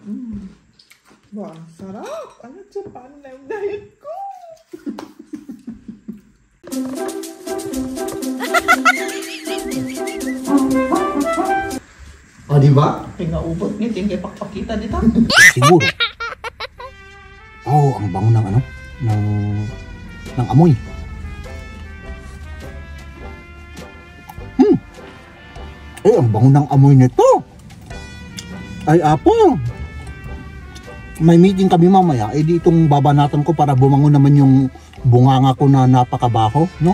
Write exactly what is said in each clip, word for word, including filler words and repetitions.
Mm. Wah, sarap! Ano siya? Paano na yung diet ko? O, diba? Pingaubot niya, tingin pakpakita dito. Siguro. Oh, ang bango ng ano? Ng, ng amoy. Hmm. Eh, ang bango ng amoy nito. Ay, apo. May meeting kami mamaya. Eh, di itong babanatan ko para bumango naman yung bunganga ko na napakabaho, no?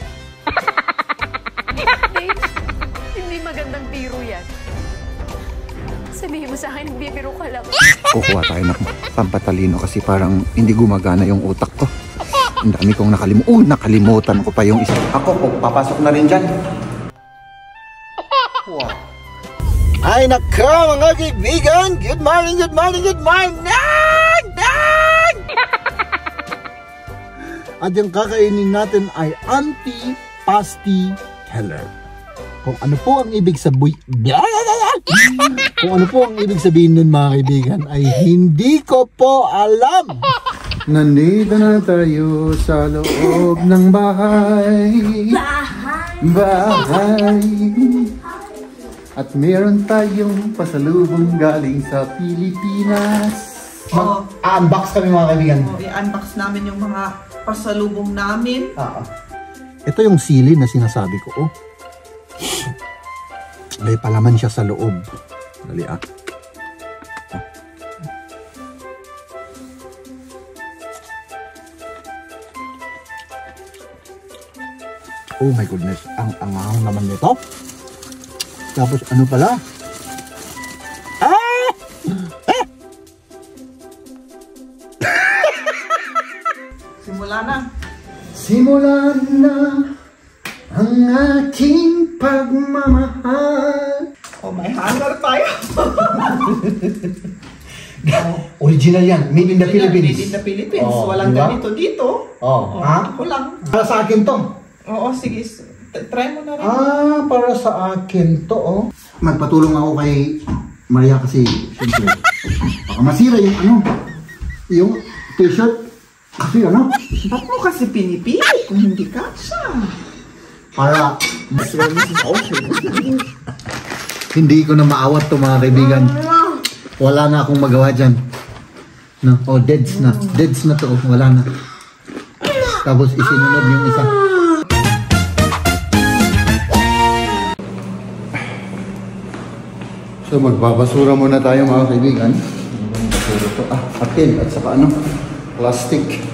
Hindi magandang biro yan. Sabihin mo sa akin, bibiro ka lang. Kukuha tayo ng pampatalino kasi parang hindi gumagana yung utak ko. Ang dami kong nakalimutan. Uy, nakalimutan ko pa yung isa. Ako po, papasok na rin dyan. Wow. Ay nako mga kaibigan! Good morning, good morning, good morning! At yung kakainin natin ay anti-pasty teller. Kung ano po ang ibig sabihin, kung ano po ang ibig sabihin nun mga kaibigan ay hindi ko po alam. Nandito na tayo sa loob ng bahay. Bahay. Bahay. At meron tayong pasalubong galing sa Pilipinas. Mag-unbox kami mga kaibigan. Oh, i-unbox namin yung mga pasalubong namin. Ah, ito yung sili na sinasabi ko. Oh. May palaman siya sa loob. Dali ah. Oh my goodness, ang angang naman nito. Tapos ano pala? Ah! Eh! Simula na. Simulan na ang aking pagmamahal. Oh, may hanger tayo. Original yan, made in the Philippines. Made in the Philippines. Oh, Walang diba? ganito dito. Oh, Oh, ha? ako lang. Para sa akin to. Oo, sige. Try mo na rin. Ah, para sa akin to, oh. Magpatulong ako kay Maria kasi, siyempre, baka masira yung ano, yung t-shirt. Kasi ano? Ba't mo kasi pinipilit kung hindi ka siya? Para, hindi ko na maawat to mga kaibigan. Wala na akong magawa dyan. No? Oh, deads na. Deads na to. Oh. Wala na. Tapos isinunod yung isa. So magbabasura muna tayo mga kaibigan. Basura to. Ah, atin at saka ano, plastic.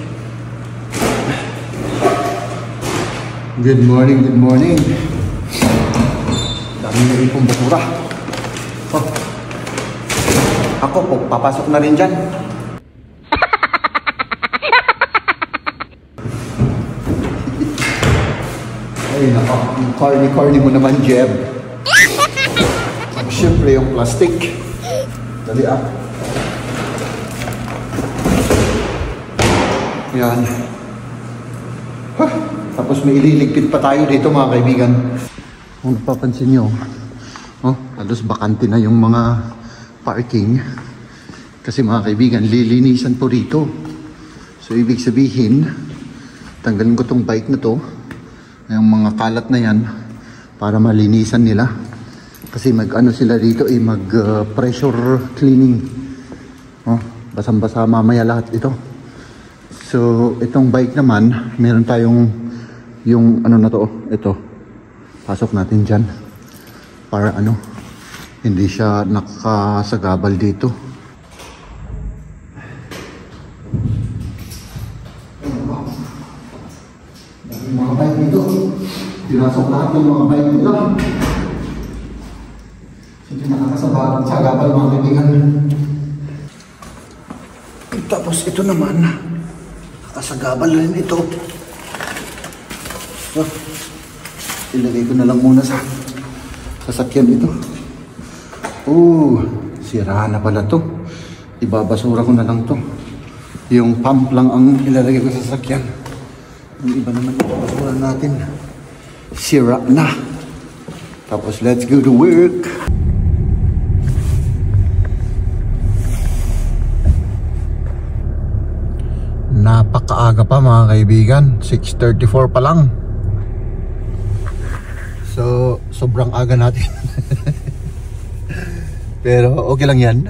Good morning, good morning. Dami na rin pong basura. Oh. Ako po, papasok na rin dyan. Ay nako, ang corny-corny mo naman, Jeb. Siyempre yung plastic. Dali ah. Yan. Huh. Tapos may ililigpit pa tayo dito mga kaibigan. Kung napapansin nyo, oh, halos bakante na yung mga parking. Kasi mga kaibigan, lilinisan po rito. So ibig sabihin, tanggalin ko tong bike na to, yung mga kalat na yan, para malinisan nila. Kasi mag ano sila dito eh, mag uh, pressure cleaning. Oh, basang-basa mamaya lahat ito. So itong bike naman, meron tayong yung ano na to, ito. Pasok natin dyan. Para ano, hindi siya nakasagabal dito. Mga bike dito. Pinasok lahat ng mga bike dito. Hindi nakakasabal, sagabal mga kaibigan. Tapos ito naman, nakasagabal rin ito. So, ilagay ko na lang muna sa sasakyan ito. Oh, sira na pala to. Ibabasura ko na lang to. Yung pump lang ang ilalagay ko sa sasakyan. Yung iba naman ibabasura natin. Sira na. Tapos let's go to work. napakaaga pa mga kaibigan, six thirty-four pa lang. So sobrang aga natin. Pero okay lang yan.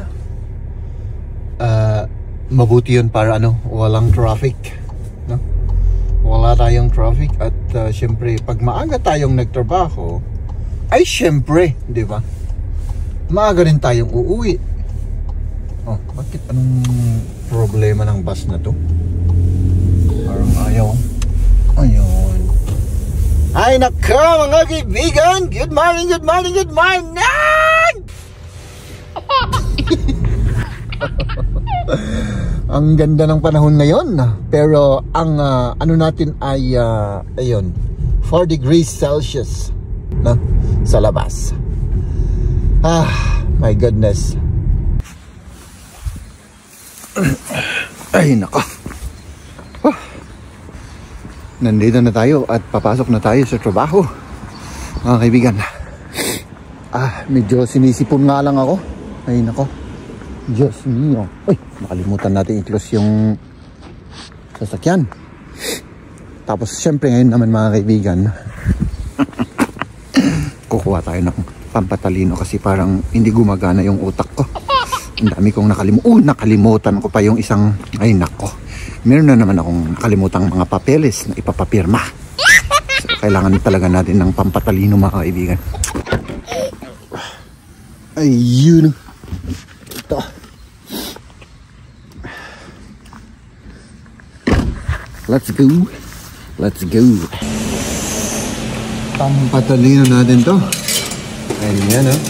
uh, Mabuti yun para ano, walang traffic, no? Wala tayong traffic. At uh, syempre pag maaga tayong nagtrabaho, ay syempre, di ba, maaga rin tayong uuwi. Oh, bakit anong problema ng bus na to? Parang ayaw. Ayun. Ay nako mga kaibigan, good morning, good morning, good morning. Ang ganda ng panahon ngayon, pero ang uh, ano natin ay uh, ayun, four degrees Celsius, no? Sa labas. Ah, my goodness. Ay nako. Oh. Nandito na tayo at papasok na tayo sa trabaho, mga kaibigan. Ah, medyo sinisipon nga lang ako. Ay nako, Diyos mio. Ay, nakalimutan natin i-close yung sasakyan. Tapos syempre ngayon naman mga kaibigan, kukuha tayo ng pampatalino kasi parang hindi gumagana yung utak ko. Ang dami kong nakalimutan. Oh, nakalimutan ko pa yung isang, ay nako, meron na naman akong nakalimutang mga papeles na ipapapirma. So, kailangan talaga natin ng pampatalino mga kaibigan. Ayun. Ito. Let's go. Let's go. Pampatalino natin to. Ayan, oh.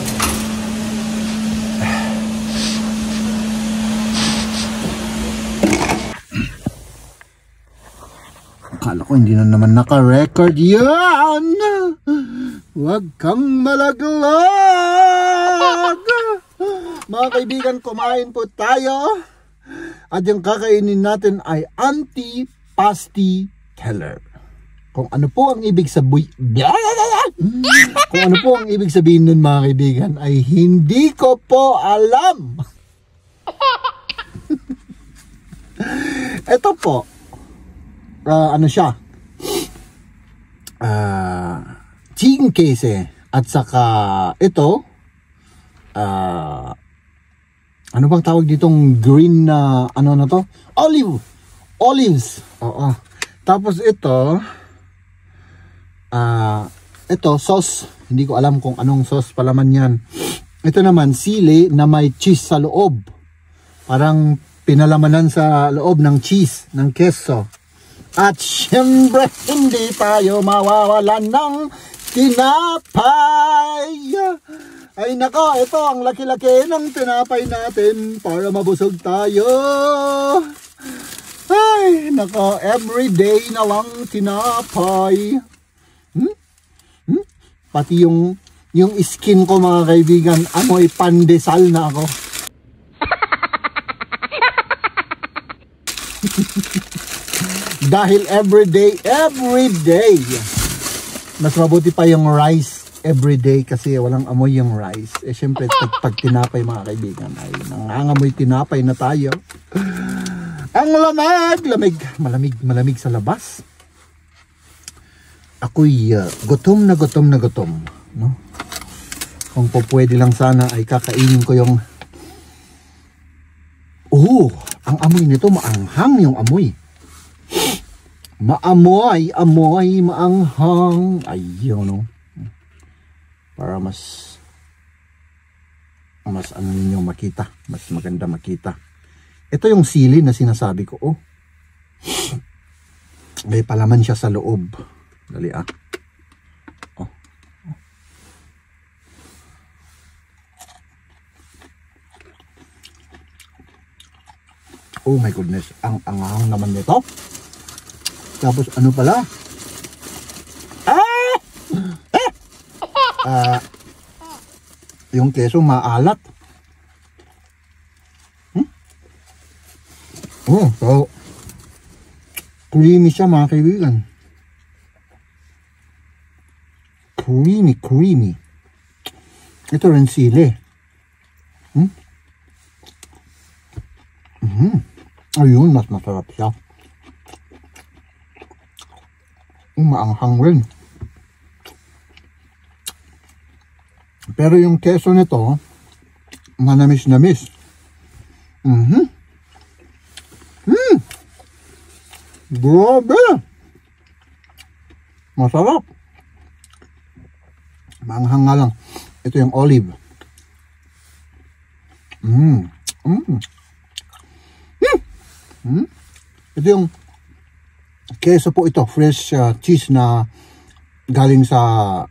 Akala ko hindi na naman naka-record yan. Huwag kang malaglag. Mga kaibigan, kumain po tayo. At yung kakainin natin ay Antipasti Teller. Kung ano po ang ibig sabihin, kung ano po ang ibig sabihin nun mga kaibigan, ay hindi ko po alam. Ito po, uh, ano siya, uh, chicken case, at saka ito, uh, ano bang tawag ditong green na, uh, ano na to? Olive, olives. Oo. Tapos ito, Uh, ito, sauce. Hindi ko alam kung anong sauce palaman yan. Ito naman, sili na may cheese sa loob. Parang pinalamanan sa loob ng cheese, ng keso. At syempre, hindi tayo mawawalan ng tinapay. Ay nako, ito ang laki-laki ng tinapay natin para mabusog tayo. Ay nako, everyday na lang tinapay. Hmm? Hmm? Pati yung yung skin ko mga kaibigan, amoy pandesal na ako. Dahil everyday, everyday. Mas mabuti pa yung rice everyday kasi walang amoy yung rice. Eh syempre pag, pag tinapay mga kaibigan ay nangangamoy tinapay na tayo. Ang lamig, lamig, malamig, malamig sa labas. Ako'y uh, gutom na gutom na gutom, no? Kung po pwede lang sana ay kakainin ko yung, oh, ang amoy nito maanghang yung amoy. Maamoy, amoy, maanghang. Ayun, no? Para mas mas ano ninyo makita, mas maganda makita. Ito yung sili na sinasabi ko, oh. May palaman siya sa loob. Dali ah. Oh. Oh my goodness, ang anghang naman nito. Tapos ano pala? Ah! Eh! Ah, yung keso maalat. Hmm? Oh, so creamy siya mga kaibigan. Creamy, creamy. Ito rin sili. Hmm? Mm-hmm. Ayun, mas masarap siya. Maanghang rin. Pero yung keso nito, manamis-namis. Mhm. Mm. Grabe. Masarap. Maanghang nga lang. Ito yung olive. Mm. Mm. Mm. Mm. Ito yung keso po ito. Fresh uh, cheese na galing sa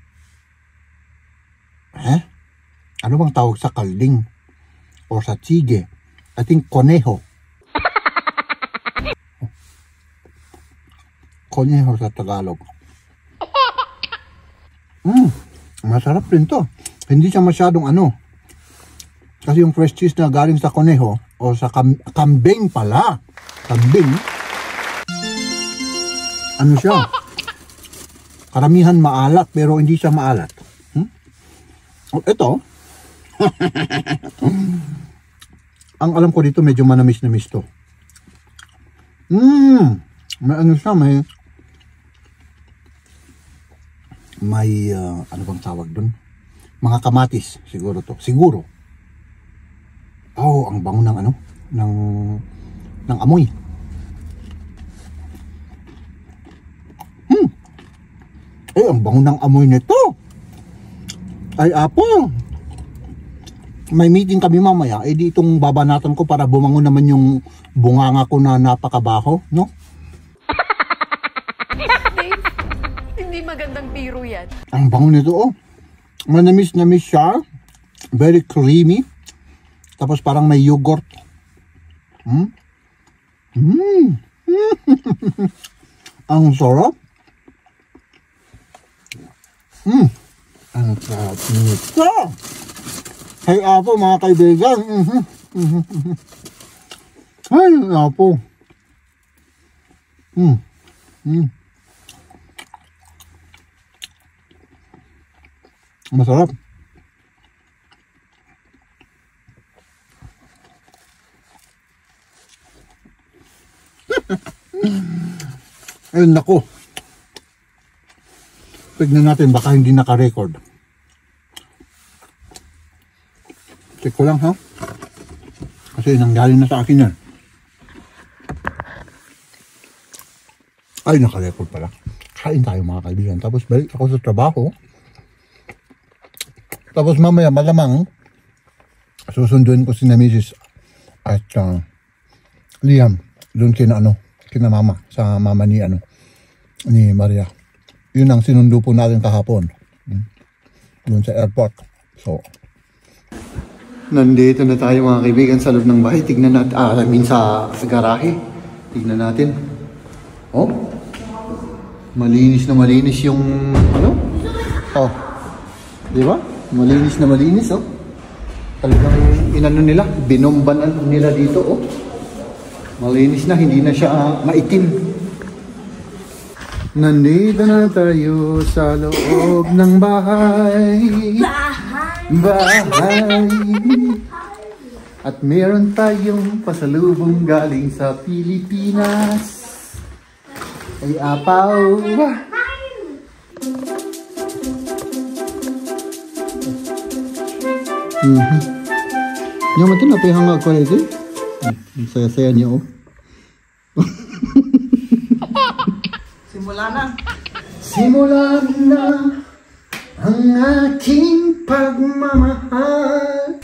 eh? Ano bang tawag sa kalding? O sa chige? I think conejo. Conejo sa Tagalog. Mm, masarap rin to. Hindi siya masyadong ano. Kasi yung fresh cheese na galing sa conejo o sa kam kambing pala. Kambing. Ano siya? Karamihan maalat pero hindi siya maalat. Hmm? Oh, ito. Ang alam ko dito medyo manamis-namis to. Mmm. May ano siya, may may uh, ano bang tawag dun? Mga kamatis siguro to. Siguro. Oh, ang bango ng ano? Ng ng amoy. Hmm. Eh, ang bango ng amoy nito. Ay, apo. May meeting kami mamaya. Eh, di itong babanatan ko para bumango naman yung bunganga ko na napakabaho, no? Dave, hindi magandang biro yan. Ang bango nito, oh. Manamis-namis siya. Very creamy. Tapos parang may yogurt. Hmm? Hmm. Ang sarap. Hmm. Ang sarap nito. Hey, apo, mga kaibigan. Mm-hmm. Mm-hmm. Ay, apo. Mm. Mm. Masarap. Ayun, nako. Tignan natin, baka hindi naka-record. Check ko lang, ha? Kasi nanggaling na sa akin yan. Ay, naka-record pala. Kain tayo, mga kaibigan. Tapos balik ako sa trabaho. Tapos mamaya malamang susunduin ko si na Missus at uh, Liam doon kina ano, kina mama, sa mama ni ano ni Maria. Yun ang sinundo po natin kahapon. Hmm? Doon sa airport. So, nandito na tayo, mga kaibigan, sa loob ng bahay. Tignan natin, ah, I mean sa, sa garahe. Tignan natin. Oh, malinis na malinis yung ano? Oh, di ba? Malinis na malinis, oh. Talagang inano nila, binomban nila dito, oh. Malinis na, hindi na siya uh, maitim. Nandito na tayo sa loob ng bahay. Bahay. Bahay. At meron tayong pasalubong galing sa Pilipinas. Ay apaw. Mm-hmm. Yung mati na pihangag ko ito. Ang saya-saya niya, oh. Simula na. Simulan na ang aking pagmamahal.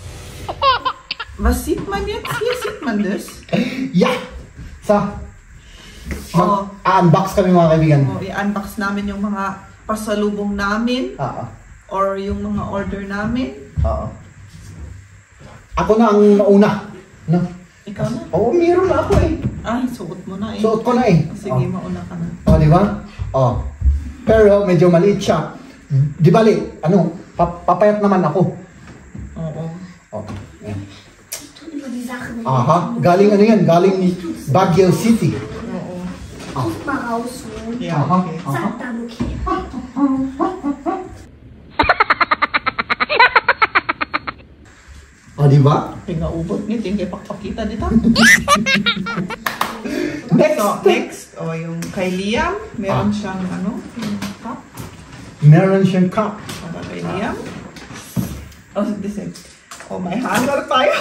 Was sieht man jetzt? Hier sieht man das. Yeah! Sa Oh, mag-unbox kami, mga kaibigan. oh, i-unbox namin yung mga pasalubong namin Oo. or yung mga order namin. Oo. Ako na ang mauna. No? Ikaw na. Oo, meron na ako eh. Ay, suot mo na eh. Suot ko na eh. Sige, Oh. mauna ka na. O, di ba? O. Pero medyo maliit siya. Di bali, ano, pa- papayat naman ako. Oo. O. Yan. Aha, galing ano yan? Galing Baguio City. Oo. Yeah, Yeah, aha, okay. aha. O, di ba? Pingaubot ni tingkay pakpakita dito. Next. So, next, o oh, yung kay Liam, meron Ah. siyang ano, yung cup Meron siyang cup. para kay Liam. Oh, this is, oh, may hanger tayo.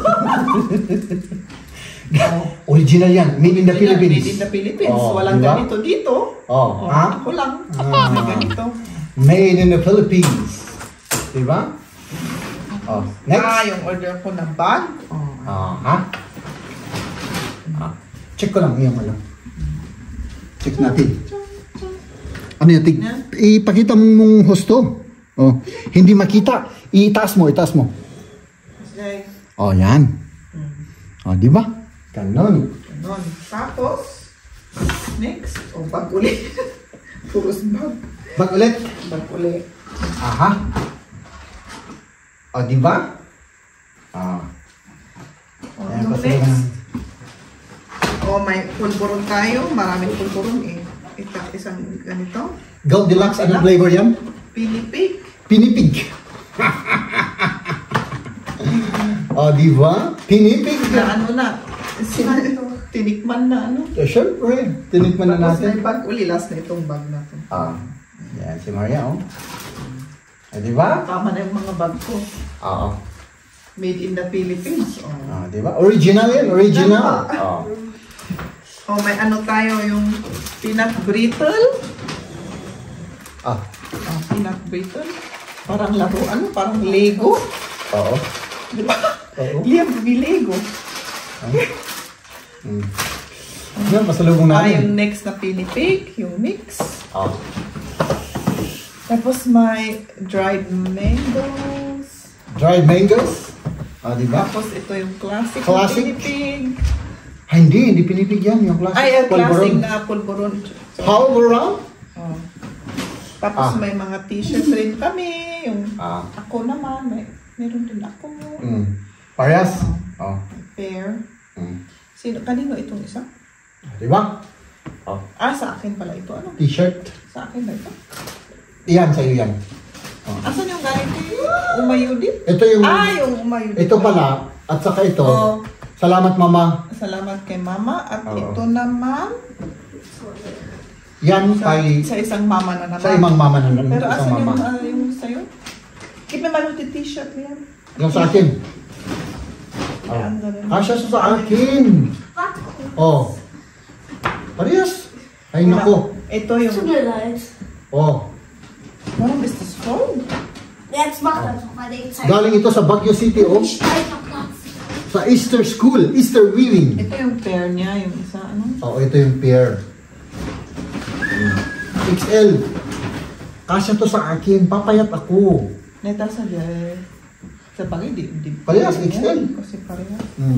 Original yan. Made in the Philippines. Made in the Philippines. Oh, Walang diba? ganito dito. Oh, Oh, ha? ako lang. Ah. May ganito. Made in the Philippines. Diba? Oh, next. Ah, yung order ko na bag. Oh. Ah, ha? Ah, check ko lang yung ano. Check natin. Ano yung tig? Ipakita mong husto. Oh, hindi makita. Itaas mo, itaas mo. Okay. Oh, yan. Oh, di ba? Ganon. Ganon. Tapos, next, o oh, bag ulit. Puros bag. Bag ulit. Bag ulit. Aha. Oh, di ba? Ah. O, Ayan, ano pasabi next? na. O, may pulburon tayo. Maraming pulburon eh. Ito, isang ganito. Gold Deluxe, anong flavor yan? Pinipig. Pinipig. Oh, di ba? Pinipig. Na ano na. Tinikman na ano. Eh, syempre, tinikman na Tapos natin. may bag uli. Last na itong bag na to. Ah, yan si Maria, oh. Eh, di ba? Tama na yung mga bag ko. Oo. Made in the Philippines. Oh. Ah, di ba? Original yan, original. Oh. Oh, may ano tayo yung peanut brittle. Ah, Oh, peanut brittle. Parang laro, ano? Parang Lego. oo. Di ba? Oo. Liam, may Lego. Hmm. Yan, pasalubong Ah, natin. yung next na pinipig, yung mix. Oh. Tapos may dried mangoes. Dried mangoes. Ah, di ba? Tapos ito yung classic, Classic? na pinipig. Ah, hindi, hindi pinipig yan. Yung classic. Ay, yung classic Pulveron. na pulburon. Pulveron? Oh. Tapos Ah. may mga t-shirt rin kami. Yung Ah. ako naman, may meron din ako. Mm. Parehas? Oh. Pair. Mm. Sino, kanino itong isa? Di ba? Oh. Ah, sa akin pala ito. Ano? T-shirt. Sa akin ba ito? Yan, sa'yo yan. Oh. Asan yung galing ko? Umayo din? Ito yung... Ah, yung umayo din. Ito pala, at saka ito. Oh. Salamat, Mama. Salamat kay Mama. At Oo. ito naman, Yan sa, ay sa isang mama na naman. sa imang mama na Pero isang asan yung, mama. uh, yung sa'yo? Keep me maluti t-shirt yan. Yung sa akin. Oh. Yan, ganun. Kasya siya sa akin. Oh. Parehas. Ay, nako. Ito yung, Tut mir leid. Oh. warum ist das voll? Jetzt mach einfach mal den Zeit. Galing ito sa Baguio City, oh. Speicherplatz. Sa Easter School. Easter Weaving. Ito yung pair niya, yung isa, ano? Oh, ito yung pair. X L. Kasya to sa akin. Papayat ako. Neta sa diya, sa bagay, di, di. Parehas, di- X L. Kasi parehas. Hmm.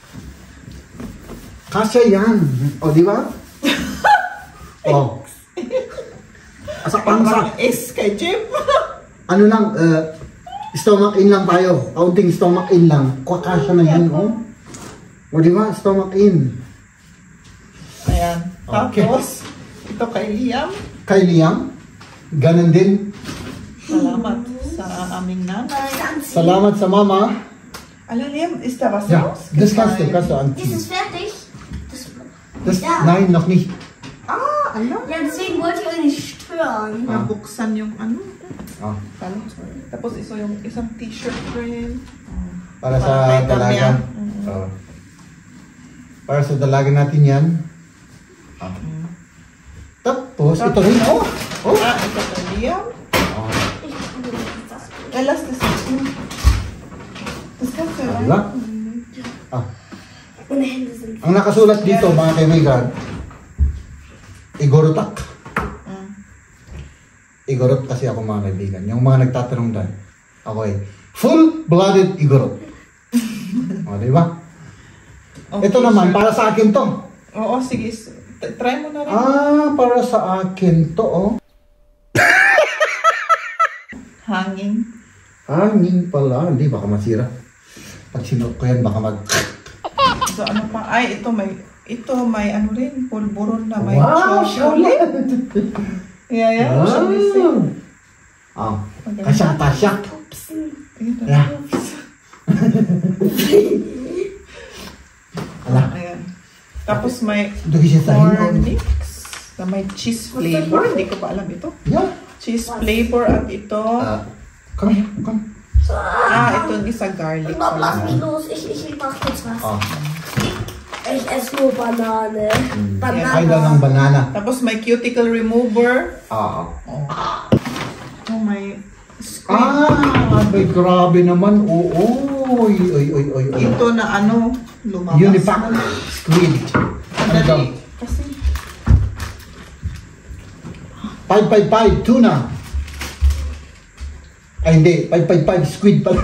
Kasya yan. O, di ba? Oh. Asa pang Parang S kay Jim. ano lang, uh, stomach in lang tayo. Kaunting stomach in lang. Kasya na yun, oh. O, di ba? Stomach in. Ayan. Okay. Tapos, ito kay Liam. Kay Liam, ganun din. Salamat sa aming nanay. Salamat sa mama. Alam Liam, ist da was Ja, los? das kannst du, kannst du Ist anziehen. es fertig? Das, Das, Ja. Nein, noch nicht. Ah, alam. ja, deswegen wollte ich euch nicht stören. Ah. Nabuksan yung ano. Oh, Talo. Tapos ito yung isang t-shirt rin. para Para sa kay dalaga. Tamiya. Mm. Oh. Para sa dalaga natin yan. Oh. Tapos, ito rin. Oh! Oh! Ah, ito kay Liam. Oh. Ich probiere jetzt das. Ja, lass das jetzt tun. Das kannst du Ah, diba? Ah. Meine Hände sind. Ang nakasulat dito, mga kaibigan, Igorotak. Ah. Igorot kasi ako, mga kaibigan. Yung mga nagtatanong dyan, ako eh, full-blooded Igorot. O, di ba? Okay, Ito naman, sure. para sa akin to. Oo, sige. T- Try mo na rin. Ah, para sa akin to, oh. Hanging. Hanging pala. Hindi, baka masira. Pag sinuot ko yan, baka mag... So ano pa? Ay, ito may, ito may ano rin, pulburon na may Wow! chocolate. Yeah, yeah. Wow! Shall we see? Ah, kasyang tasya. Ito. Yeah. Ala. Ayan. Tapos may Dagi siya sa corn hinon. mix na may cheese flavor. Hindi ko pa alam ito. Yeah. Cheese flavor at ito. Uh, come, come. Ah, ito isa garlic Mama, lass pala. mich los. Ich, ich, ich mach kurz was. Oh. Ich esse nur Banane. Ay lang Banane. ng banana. Tapos may cuticle remover. Ah. Oh, may squid. Ah, ay, grabe naman. Oo. Oy, oy, oy, oy, oy. Ito na ano, lumabas. Unipack squid. Ano daw? Dali. Kasi, five five five tuna. Ay, hindi. five five five squid pala.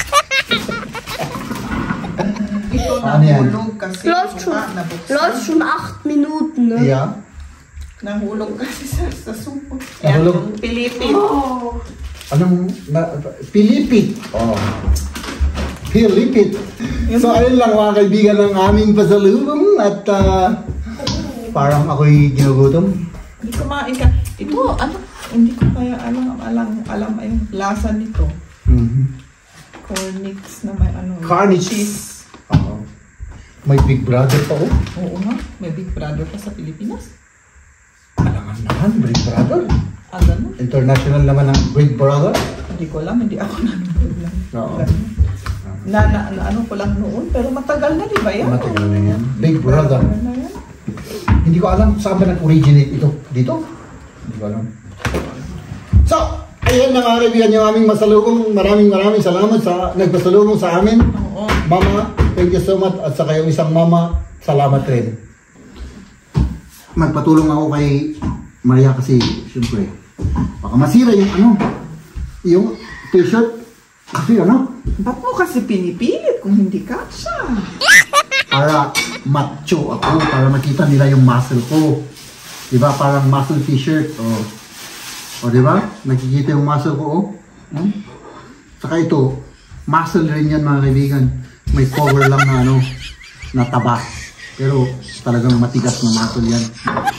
ito Ano yan? nahulog kasi. Läuft schon, mukha nabuksan. läuft schon acht Minuten, ne? Yeah. Nahulog kasi sa, sa supo. Nahulog? Yan, yung Pilipin. Oh. Anong, na, Pilipit. Oh. Pilipit. So, ayun lang mga kaibigan ng aming pasalubong at ah, parang ako'y ginugutom. Hindi ko makain ka. Ito, ano, hindi ko kaya alam, alam, alam ay yung lasa nito. Mhm. Corn mix na may ano. Carnage. Cheese. Oo. May Big Brother pa oh. Oo nga, may Big Brother pa sa Pilipinas. Alangan naman, Big Brother. Ah, ganun. International naman ang Big Brother. Hindi ko alam, hindi ako nanonood lang. Oo. Ganun. Na, na, na, ano ko lang noon, pero matagal na, di ba yan? Matagal na yan. Big Brother. Matagal na yan. Hindi ko alam saan ba nag-originate ito. Dito? Hindi ko alam. So, ayan na nga kaibigan yung aming masalubong. Maraming maraming salamat sa nagpasalubong sa amin. Oo. Mama, thank you so much. At saka yung isang mama, salamat rin. Magpatulong ako kay Maria kasi, syempre, baka masira yung ano, yung t-shirt. Kasi ano, Ba't mo kasi pinipilit kung hindi ka siya? para macho ako, para makita nila yung muscle ko. Diba? Parang muscle t-shirt. O, o diba? Nakikita yung muscle ko, oh. Hmm? Saka ito, muscle rin yan mga kaibigan. May cover lang na ano, na taba. Pero talagang matigas na muscle yan.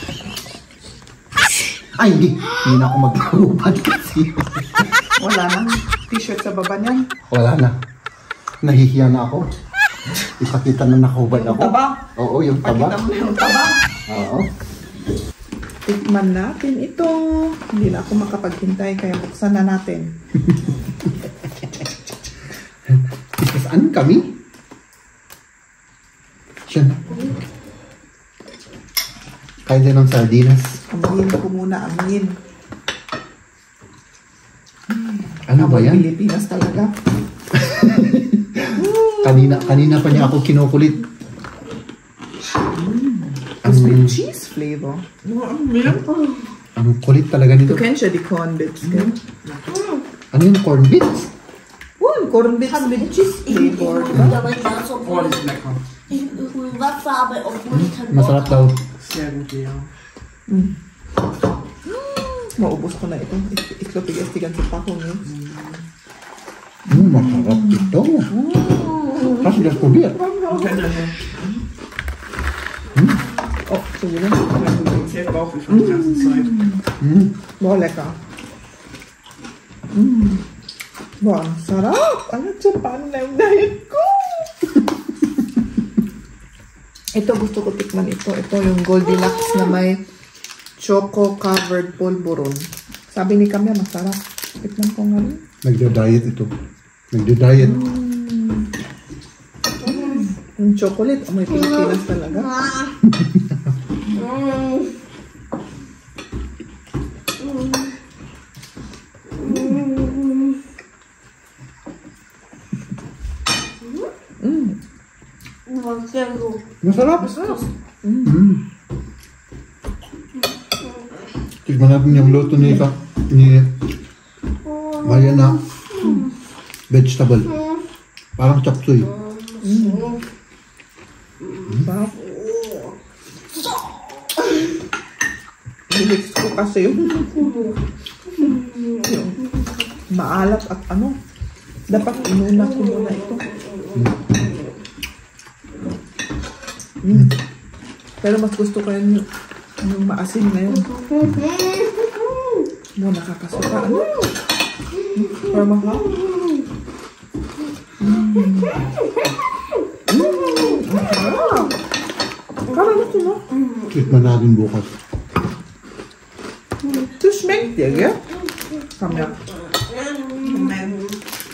Ay, hindi. Hindi na ako magkakubad kasi. Wala nang t-shirt sa baba niyan. Wala na. Nahihiya na ako. Ipakita na nakahubad ako. Taba? Oo, yung taba. Pakita mo na yung taba. Oo. Tikman natin ito. Hindi na ako makapaghintay, kaya buksan na natin. Saan kami? Siya na. Kain din ng sardinas. Amuyin ko muna, amuyin. Ano ba Amoy yan? Pilipinas talaga. Kanina, kanina pa niya ako kinukulit. Tapos may Ang, cheese flavor. ang kulit talaga nito. Du kennst ja die Cornbits, gell? Ano yung corn bits? Oh, Cornbits mit cheese flavor. Ich diba? aber ganz so Oh, das ist lecker. Ich hole Wasser, aber obwohl ich kein Masarap daw. Sehr gut, ja. Maubos ko na ito. Ich, ich glaube, ich esse die ganze Packung jetzt. Mm, masarap ito. Hast du das probiert? Oh, so wieder. Sehr Bauchgefühl die ganze Zeit. Mm. Boah, lecker. Mm. Boah, ang sarap. Ano Japan na yung diet ko? Ito, gusto ko tikman ito. Ito yung Goldilocks na may choco-covered polvoron. Sabi ni Kamya, masarap. Tikman ko nga rin. Nagda-diet ito. Nagda-diet. Yung chocolate, oh, may Pilipinas talaga. Das war sehr gut. Masarap. Masarap. Mm. Tignan natin yung luto ni Ika. Ni Maria na vegetable. Parang chop suey. Sarap. Bilis ko kasi yung, yung maalat at ano. Dapat inuna ko muna ito. Mm. Pero mas gusto ko yung, yung maasim na yun. Mo, nakakasuka. Ano? Para maka. Mm. Mm. Ang sarap. Para na ito, no? Tikman natin bukas. Das schmeckt dir, gell? Komm her. Moment.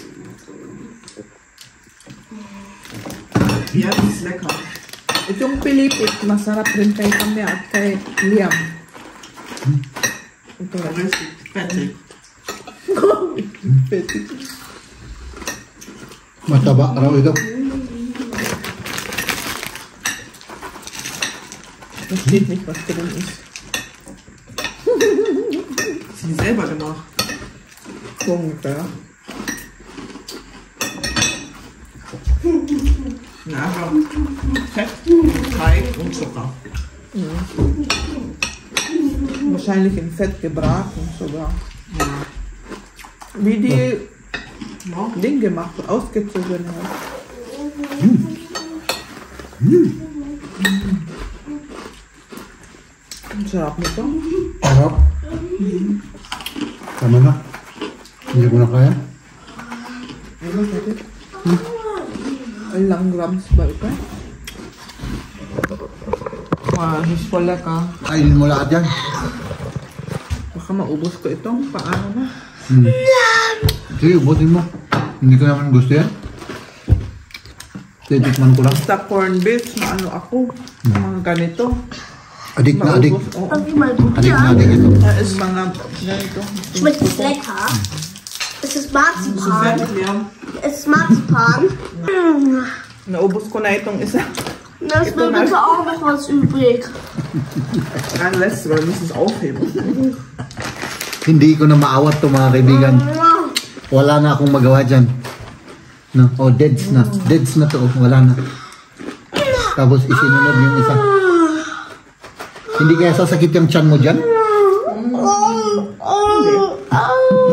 Ja, die ist lecker. Itong pilipit, masarap rin kay Kami at kay Liam. Ito lang. Richtig fettig. Fettig. Mataba raw ito. Da steht nicht, was drin ist. Sie selber gemacht. So ungefähr. Na, aber Fett, Teig und Zucker. Wahrscheinlich in Fett gebraten sogar. Ja. Wie die Ja. Ding gemacht, ausgezogen hat. Sarap nito. Sarap. Tama na. Hindi ko na kaya. Ano natin? Ilang grams ba ito? Wow, wala ka. Kainin mo lahat yan. Baka maubos ko itong paano na. Hmm. Sige, ubusin mo. Hindi ko naman gusto yan. Titikman ko lang. Basta corn beef na ano ako. Mga ganito. Adik na adik. Maubos. Oo. Okay, mal gut. Adik na adik ito. Da is mga ganito. Schmeckt es lecker? Es ist Marzipan. Fertig, ja. Es ist Marzipan. Naubos ko na itong isa. Lass mir bitte auch noch was übrig. Ang less, wir müssen es aufheben. Hindi ko na maawat to mga kaibigan. Wala na akong magawa dyan. No? Oh, deads na. Deads na to. Wala na. Tapos isinunod yung isa. Hindi kaya sasakit yung tiyan mo dyan? Oh, oh, oh.